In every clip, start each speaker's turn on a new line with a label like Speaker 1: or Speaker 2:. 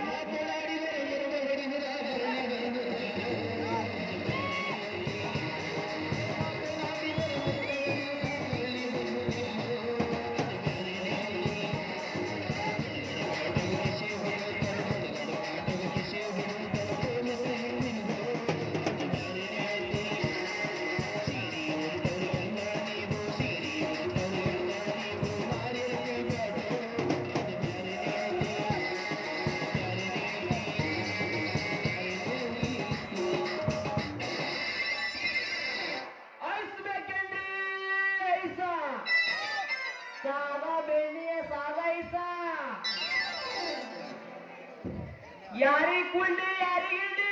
Speaker 1: यारी कुंडी यारी गिंडी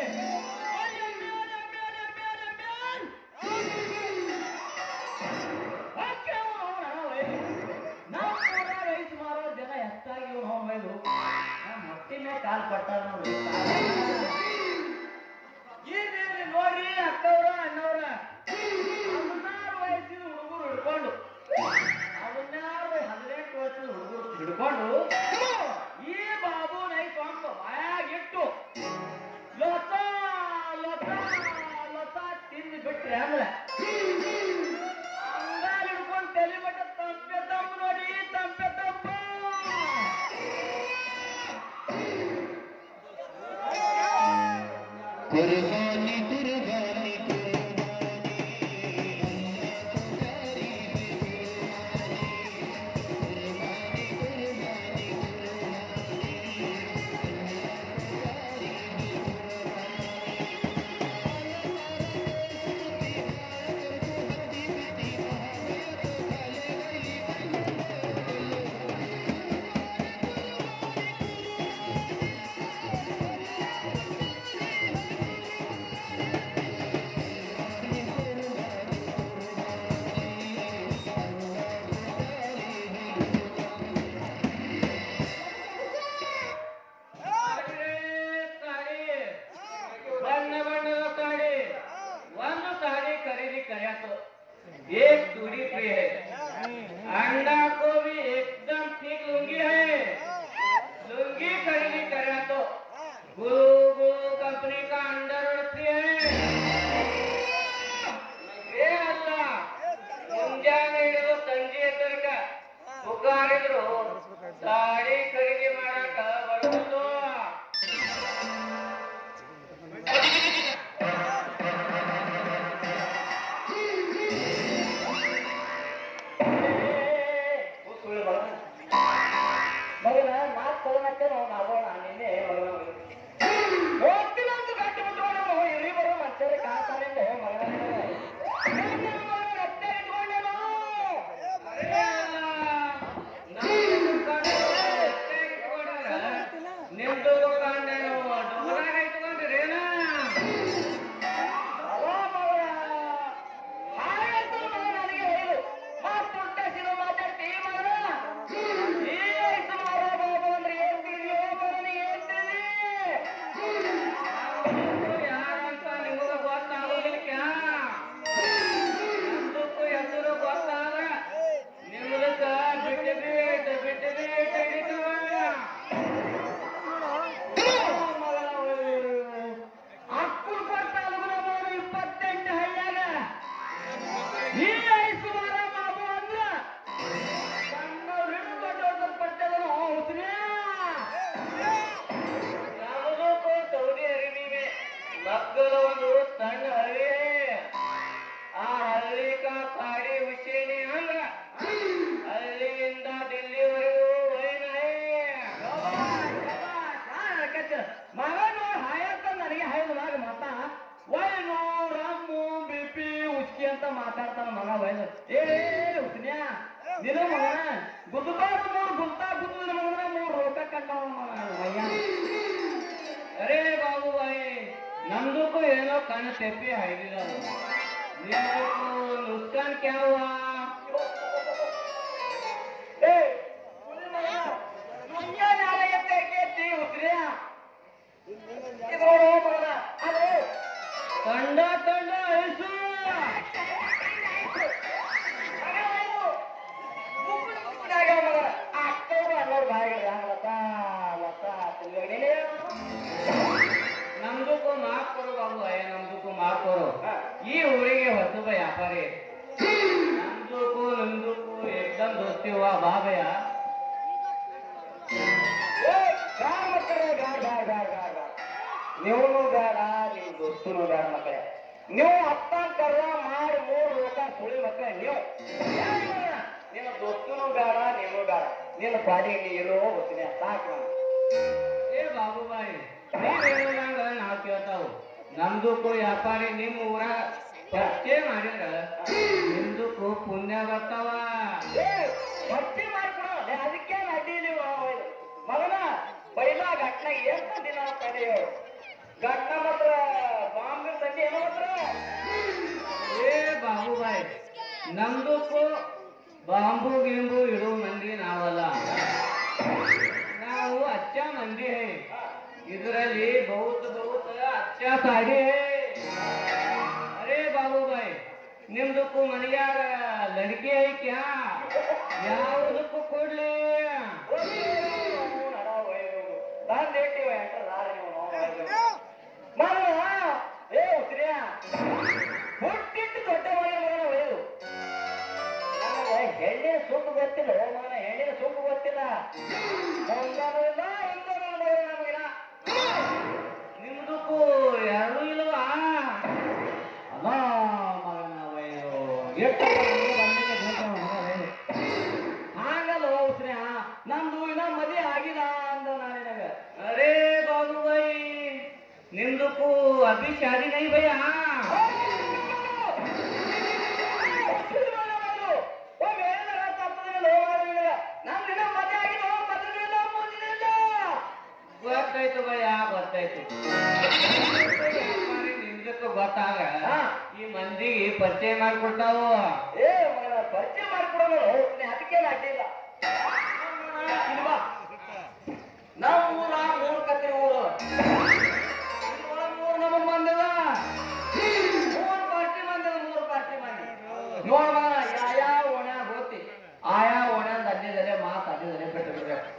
Speaker 1: ಜನ ಹೆಚ್ಚಾಗಿ ಹೋಗ್ಬೋದು ಮಟ್ಟಿನ ಕಾಲ್ ಪಟ್ಟಾರ ನೋಡಿ ನೋಡ್ರಿ ಅಕ್ಕವ್ರ ಅಣ್ಣವ್ರ 16 ವಯಸ್ಸಿನ ಹುಡುಗರು ಹಿಡ್ಕೊಂಡು 18 ವರ್ಷದ ಹುಡುಗರು ಹಿಡ್ಕೊಂಡು ಈ ಬಾಬು ನೈ ಸ್ವಂತ ಬಾಯಾಗಿಟ್ಟು ಲೊತ ಲೊತ ಲೊತ ತಿಂದು ಬಿಟ್ರಿ ಅಂದ್ರೆ ಅಂಗಾಲ ಹಿಡ್ಕೊಂಡು ತಲೆ ಮಟ್ಟ ತಂಪೆ ತಂಪು ನೋಡಿ ತಂಪೆ ತಂಪು
Speaker 2: ಕುರ್ಬಾನಿ ಕುರ್ಬಾನಿ
Speaker 1: एक दूरी पे है अंडा को भी एकदम ठीक लुंगी है लुंगी खरीदी करे तो गुरु कंपनी का अंडर फ्री है ए अल्लाह ಮುಂಜಾನೆ ಹಿಡಿದು ಸಂಜೆ ತನಕ ಪುಕಾರಿದ್ರು ಸಾಡಿ ಖರೀದಿ ಮಾಡಕ ಬರುವುದು ಮಾತಾಡ್ತಾನ ಮಗ ವಯಸ್ಸು ಏ ಹುಸ್ನ್ಯಾ ನಿನ್ನ ಮಗನ ಗುದ್ದುಬಾರ್ದು 3 ಗುಂತಾ ಗುದ್ದಿದ ಮಗನ 3 ರೋಕ ಕಂಡವ ಮಗ ಅರೆ ಬಾಬು ಭಾಯಿ ನಮ್ದಕ್ಕೂ ಏನೋ ಕಣ್ಣು ತೆಪ್ಪಿ ಹಾಯ್ದಿಲ್ಲ ನಿಮ್ದಕ್ಕೂ ನುಸ್ಕಾನ್ ಕ್ಯಾ ಹುವಾ ಏ ದುನಿಯಾ ನಾಳೆಯತ್ತೆ ಕೇತಿ ಹುಸ್ನ್ಯಾ ಇದು ಮಗನ ಅರೆ ತಂಡ ತಂಡ ಐಸು ನಮ್ದಕ್ಕೂ ಮಾಫ್ ಕೊಡು ಬಾಬು ನಮ್ದಕ್ಕೂ ಮಾಫ್ ಕೊಡು ಈ ಊರಿಗೆ ಹೊಸಬ ವ್ಯಾಪಾರಿ ನಮ್ದಕ್ಕೂ ನಿಮ್ದಕ್ಕೂ ಏಕದಮ್ ದೋಸ್ತಿ ಹುआ ಬಾ ಭಯ
Speaker 3: ನೀವು ಬೇಡ ನೀವು ದೋಸ್ತನು ಬೇಡ ಮಕ್ಕಳೇ ನೀವು ಅಪ್ಪ ಕರ್ವ ಮಾಡಿ 3 ಲೋಕ ಸುಳಿ ಮಕ್ಕಳೇ ನೀವು ನಿನ್ನ ದೋಸ್ತನು ಬೇಡ ನೀನು ಬೇಡ ನಿನ್ನ ಪಾಡಿ ನೀರು ಹೋಗ್ತೀನಿ ಸಾಕು
Speaker 1: ಏ ಬಾಬುಬಾಯಿ ನೀವ್ ಹೇಳೋದಂಗ ನಾವ್ ಕೇಳ್ತಾವು ನಮ್ದಕ್ಕೂ ವ್ಯಾಪಾರಿ ನಿಮ್ ಊರ ಪರಿಚಯ ಮಾಡಿದ್ರ ನಿಮ್ದಕ್ಕೂ ಪುಣ್ಯ ಬರ್ತಾವ
Speaker 3: ಭಕ್ತಿ ಮಾಡ್ಕೊಡ ಅದಕ್ಕೆ ಅಡ್ಡಿಲಿ ಮಗನ ಬೈಲ ಘಟ್ನ ಎಷ್ಟು ದಿನ ತಡೆಯೋ ಘಟ್ನ ಮಾತ್ರ ಬಾಂಬೆ ತಂದಿ ಏನೋ ಮಾತ್ರ
Speaker 1: ಏ ಬಾಬುಬಾಯಿ ನಮ್ದಕ್ಕೂ ಬಾಂಬು ಗಿಂಬು ಇಡೋ ಮಂದಿ ನಾವಲ್ಲ ನಾವು ಅಚ್ಚ ಮಂದಿ ಹೈ ಇದರಲ್ಲಿ ಬಹುತ್ ಅಚ್ಚ ಸಾಡಿ ಹೈ ಅರೇ ಬಾಬುಬಾಯಿ ನಿಮ್ದಕ್ಕೂ ಮನೆಯಾಗ ಲಡ್ಕಿ ಐ ಕ್ಯಾ ಯಾವುದಕ್ಕೂ ಕೊಡ್ಲಿ
Speaker 3: ಹುಟ್ಟಿಟ್ಟು ದೊಡ್ಡ ಮಗನ ಒಯ್ದು ನನಗೆ ಹೆಣ್ಣಿನ ಸುಖ ಗೊತ್ತಿಲ್ಲ ಮಗನ ಹೆಣ್ಣಿನ ಸುಖ ಗೊತ್ತಿಲ್ಲ ಮುಂದನೂ ಇಲ್ಲ ನಮಗಿನ
Speaker 1: ನಿಮ್ದಕ್ಕೂ ಯಾರು ಇಲ್ವಾ ಅಲ್ಲ ಮಗನ ವೈರು ಹಾಗಲ್ಲ ಹೋಗ್ರಿ ನಮ್ದು ಇನ್ನ ಮದುವೆ ಆಗಿಲ್ಲ ಅಂದ ನಾನಿನಾಗ ಅರೇ ಬಾಬುಬಾಯಿ ನಿಮ್ದಕ್ಕೂ ಅಭಿ ಶಾದಿ ನೈ ಭಯ್ಯ ಗೊತ್ತಾಯ್ತು ಭಯ್ಯ ಗೊತ್ತಾಯ್ತು ನಿಮ್ದಕ್ಕೂ ಗೊತ್ತಾಗ ಈ ಮಂದಿಗೆ ಪರಿಚಯ ಮಾಡ್ಕೊಡ್ತಾವು
Speaker 3: ಏ ಮಗನ ಪರಿಚಯ ಮಾಡ್ಕೊಡೋದು ಅದಕ್ಕೆ ಅಡ್ಡಿಲ್ಲ ನಮ್ಮ ಊರ 3 ಕತ್ತಿ ಊರು
Speaker 1: ಮೂರು ನಮ್ಮ ಮಂದಿದ
Speaker 3: 3 ಪಾರ್ಟಿ ಮಂದಿ 3 ಪಾರ್ಟಿ ಮಂದಿ ನೋಡ ಯಾ ಓಣ ಹೋತಿ ಆಯಾ ಓಣ ಅಡ್ಡಿದರೆ ಮಾತು ಅಡ್ಡಿದರೆ ಬಿಟ್ಟು ಬಿಡ್ಬೇಕು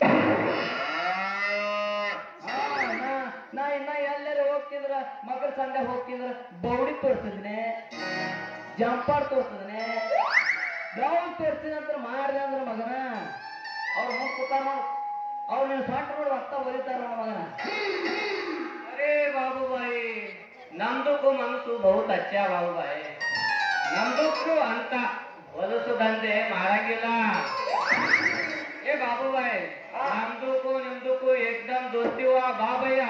Speaker 1: ನಾ ಇನ್ನ ಎಲ್ಲರೂ ಹೋಗ್ತಿದ್ರ ಮಗರ ಸಂಡೆ ಹೋಗ್ತಿದ್ರ ಬೌಡಿ ತೋರಿಸಿದ್ನೆ ಜಂಪಾಡ್ ತೋರಿಸಿದ್ನೆ ಬ್ಲೌಸ್ ತೋರಿಸಿದ ಅಂತ ಮಾಡಿದೆ ಅಂದ್ರೆ ಮಗನ ಅವ್ರು ಮುಂದೆ ಕೂತಾರ ಅವ್ರು ನೀವು ಸ್ವಂಟ ನೋಡಿ ಅರ್ಥ ಬರೀತಾರ ಮಗನ ಅರೇ ಬಾಬುಬಾಯಿ ನಮ್ದಕ್ಕೂ ಮನಸ್ಸು ಬಹುತ್ ಅಚ್ಚ ಬಾಬುಬಾಯಿ ನಮ್ದಕ್ಕೂ ಅಂತ ಹೊಲಸು ದಂಧೆ ಮಾಡಂಗಿಲ್ಲ ಏ ಬಾಬುಬಾಯಿ ನಮ್ದಕ್ಕೂ ನಿಮ್ದಕ್ಕೂ ಏಕದಮ್ ದೋಸ್ತಿ ಹುआ ಬಾ ಭಯ್ಯ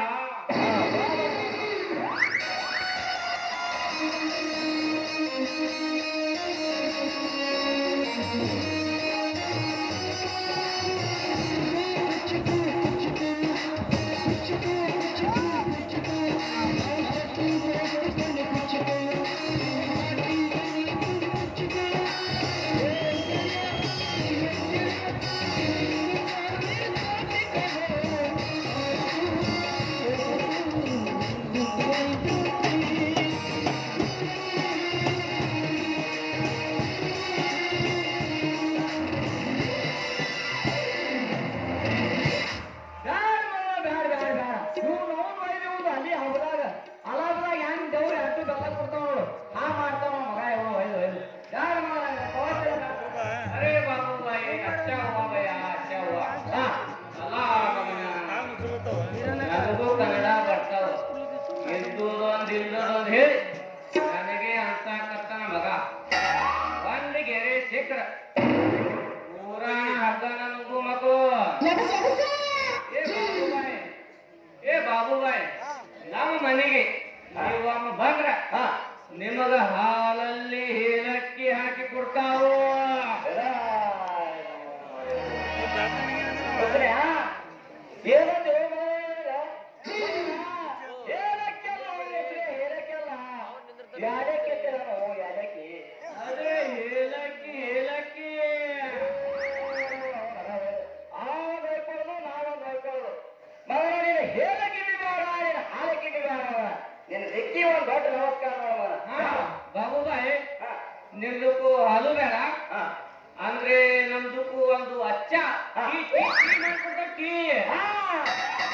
Speaker 1: ಕನ್ನಡ ಬರ್ತಾವ ಇದ್ದೊಂದು ಹೇಳಿ ನನಗೆ ಅಂತ ಕರ್ತನ ಮಗ ಒಂದು ಗೆರೆ ಸಿಕ್ಕ್ರ ಪೂರಾಣ ಹಗ್ಗ ನನಗೂ ಮಕ್ಕಳು ಏ ಬಾಬುಬಾಯಿ ನಮ್ಮ ಮನೆಗೆ ನೀವು ಬಂದ್ರ ನಿಮಗ ಹಾಲಲ್ಲಿ ಏಲಕ್ಕಿ ಹಾಕಿ ಕೊಡ್ತಾವು
Speaker 3: ಅದೇ ಏಲಕ್ಕಿ ಏಲಕ್ಕಿ ನಾವು ನೋಡ್ಕೊಳ್ಳೋದು ಮಗನ ನೀನು ಹೇಳಕ್ಕೆ ಬೇಡ ನೀನು ಹಾಲಕ್ಕೆ ಬೇಡ ನಿನ್ನ ದಿಕ್ಕಿ ಒಂದು ದೊಡ್ಡ ನಮಸ್ಕಾರ ನೋಡೋಣ
Speaker 1: ಬಾಬುಬಾಯಿ ನಿಮ್ದಕ್ಕೂ ಹಾಲು ಬೇಡ ಅಂದ್ರೆ ನಮ್ದಕ್ಕೂ ಒಂದು ಅಚ್ಚ ಟೀ ಮಾಡ್ಕೊಡ್ತ ಟೀ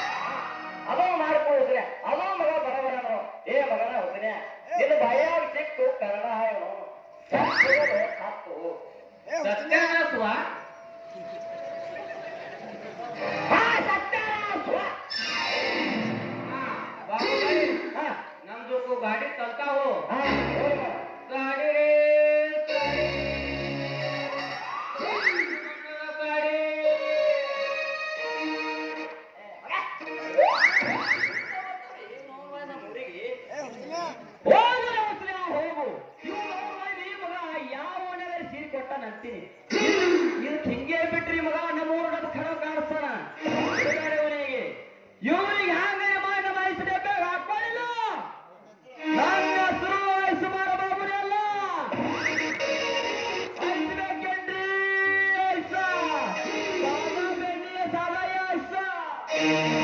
Speaker 1: ಹೋಗು ಇವ್ ಮಗ ಯಾವ ಓಣ್ಯಾಗ ಸೀರೆ ಕೊಟ್ಟಾನಂತೀನಿ ಇದಕ್ಕೆ ಹಿಂಗೆ ಬಿಟ್ರಿ ಮಗ ನಮ್ಮೂರು ನಮ್ಮ ಖಡ ಕಾಣಿಸ್ತಾನ ಇವನಿಗೆ ಹ್ಯಾಂಗ ಮಾಯಿಸಬೇಕು ಹಾಕೊಳ್ಳಿಲ್ಲ ನನ್ನ ಹೆಸರು ಆಯ್ಸು ಮಾಡ ಬಾಬುರಿ ಅಲ್ಲ ಆಯ್ಸಬೇಕೇನ್ರಿ ಆಯ್ಸ ಸಾಲ ಬೆನ್ನಿಯ ಸಾಲ ಆಯ್ಸ